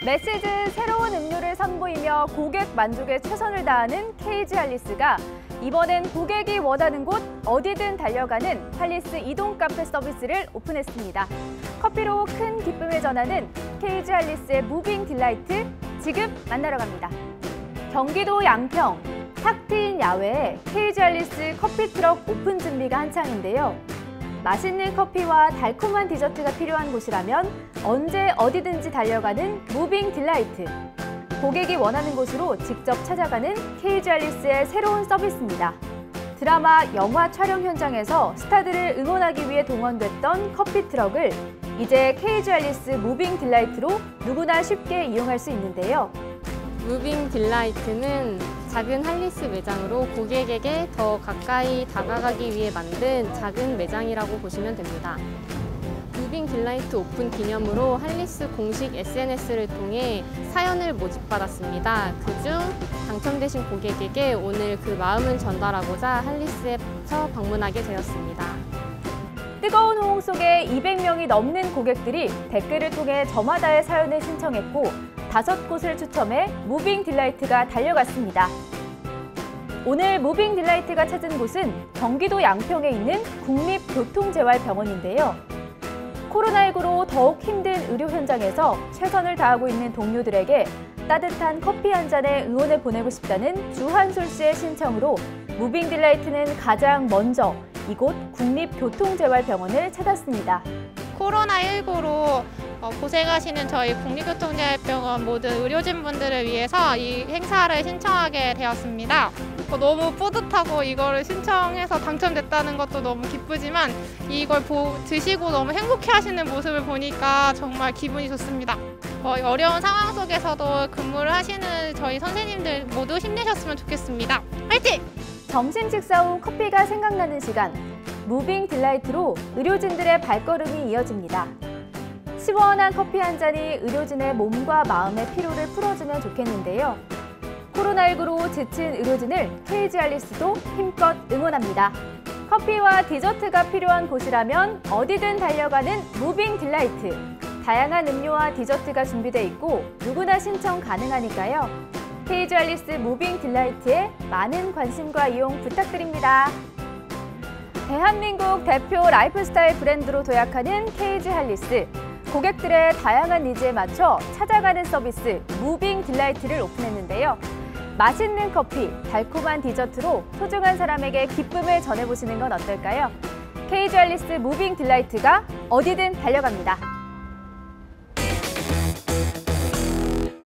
매 시즌 새로운 음료를 선보이며 고객 만족에 최선을 다하는 KG 할리스가 이번엔 고객이 원하는 곳 어디든 달려가는 할리스 이동 카페 서비스를 오픈했습니다. 커피로 큰 기쁨을 전하는 KG 할리스의 무빙 딜라이트 지금 만나러 갑니다. 경기도 양평 탁 트인 야외에 KG 할리스 커피 트럭 오픈 준비가 한창인데요. 맛있는 커피와 달콤한 디저트가 필요한 곳이라면 언제 어디든지 달려가는 무빙 딜라이트. 고객이 원하는 곳으로 직접 찾아가는 KG 할리스의 새로운 서비스입니다. 드라마, 영화 촬영 현장에서 스타들을 응원하기 위해 동원됐던 커피 트럭을 이제 KG 할리스 무빙 딜라이트로 누구나 쉽게 이용할 수 있는데요. 무빙 딜라이트는 작은 할리스 매장으로 고객에게 더 가까이 다가가기 위해 만든 작은 매장이라고 보시면 됩니다. 무빙 딜라이트 오픈 기념으로 할리스 공식 SNS를 통해 사연을 모집받았습니다. 그중 당첨되신 고객에게 오늘 그 마음을 전달하고자 할리스에 방문하게 되었습니다. 뜨거운 호응 속에 200명이 넘는 고객들이 댓글을 통해 저마다의 사연을 신청했고 5곳을 추첨해 무빙 딜라이트가 달려갔습니다. 오늘 무빙 딜라이트가 찾은 곳은 경기도 양평에 있는 국립교통재활병원인데요. 코로나19로 더욱 힘든 의료 현장에서 최선을 다하고 있는 동료들에게 따뜻한 커피 한 잔에 응원을 보내고 싶다는 주한솔 씨의 신청으로 무빙 딜라이트는 가장 먼저 이곳 국립교통재활병원을 찾았습니다. 코로나19로 고생하시는 저희 국립교통재활병원 모든 의료진분들을 위해서 이 행사를 신청하게 되었습니다. 너무 뿌듯하고 이거를 신청해서 당첨됐다는 것도 너무 기쁘지만 이걸 드시고 너무 행복해하시는 모습을 보니까 정말 기분이 좋습니다. 어려운 상황 속에서도 근무를 하시는 저희 선생님들 모두 힘내셨으면 좋겠습니다. 화이팅! 점심 식사 후 커피가 생각나는 시간, 무빙 딜라이트로 의료진들의 발걸음이 이어집니다. 시원한 커피 한 잔이 의료진의 몸과 마음의 피로를 풀어주면 좋겠는데요. 코로나19로 지친 의료진을 KG 할리스도 힘껏 응원합니다. 커피와 디저트가 필요한 곳이라면 어디든 달려가는 무빙 딜라이트. 다양한 음료와 디저트가 준비돼 있고 누구나 신청 가능하니까요. KG 할리스 무빙 딜라이트에 많은 관심과 이용 부탁드립니다. 대한민국 대표 라이프스타일 브랜드로 도약하는 KG 할리스. 고객들의 다양한 니즈에 맞춰 찾아가는 서비스 무빙 딜라이트를 오픈했는데요. 맛있는 커피, 달콤한 디저트로 소중한 사람에게 기쁨을 전해보시는 건 어떨까요? KG 할리스 무빙 딜라이트가 어디든 달려갑니다.